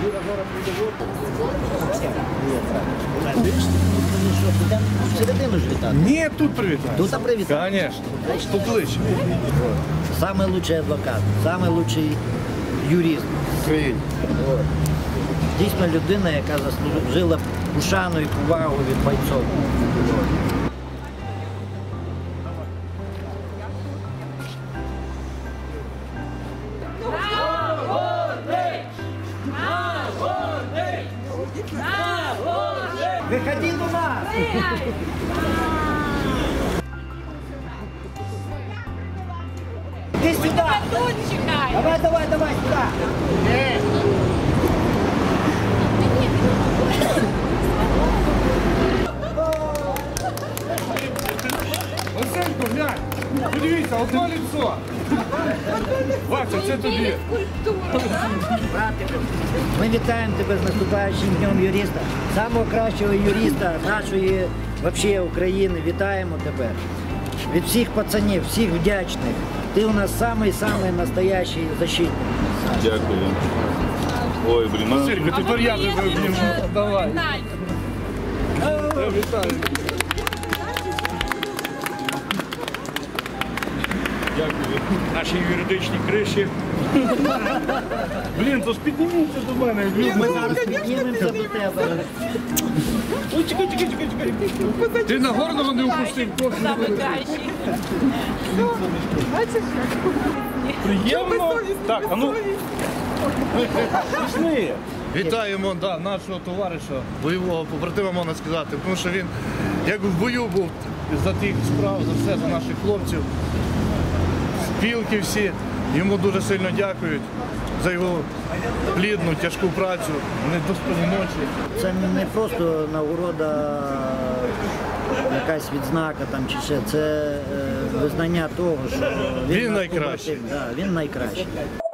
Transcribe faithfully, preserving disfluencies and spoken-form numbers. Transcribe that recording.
Середину ж вітати? Ні, тут привітаю. Тут привітати? Звісно. Тут ближче. Самый лучший адвокат, самый лучший юрист в країні. Дійсно людина, яка заслужила пошану і повагу від бойців. Виходи до нас! Иди сюда! Давай, давай, давай, сюда! Василько, глянь! Подивіться, одне лицо! Вася, це тобі! Братику, ми вітаємо тебе з наступаючим днем юриста. Самого кращого юриста нашої вообще України. Вітаємо тебе. Від всіх пацанів, всіх вдячних. Ти у нас самий-самий настоящий защитник. Дякую. Ой, блін, ну... Василько, тепер я тебе обніму. Давай. Вітаю. Дякую. Наші юридичні криші. Блін, то ж підніміться до мене. Ми зараз піднімемося до тебе. Ой, чекай, чекай, чекай, чекай. Ти на горного не упустив. Приємно. Так, а ну. Пішли. Вітаємо да, нашого товариша, бойового побратима, можна сказати, тому що він як в бою був за тих справ, за все, за наших хлопців. Спілки всі, йому дуже сильно дякують за його плідну, тяжку працю, недоспані ночі. Це не просто нагорода, якась відзнака там чи ще, це е, визнання того, що він, Він найкращий. Да, він найкращий.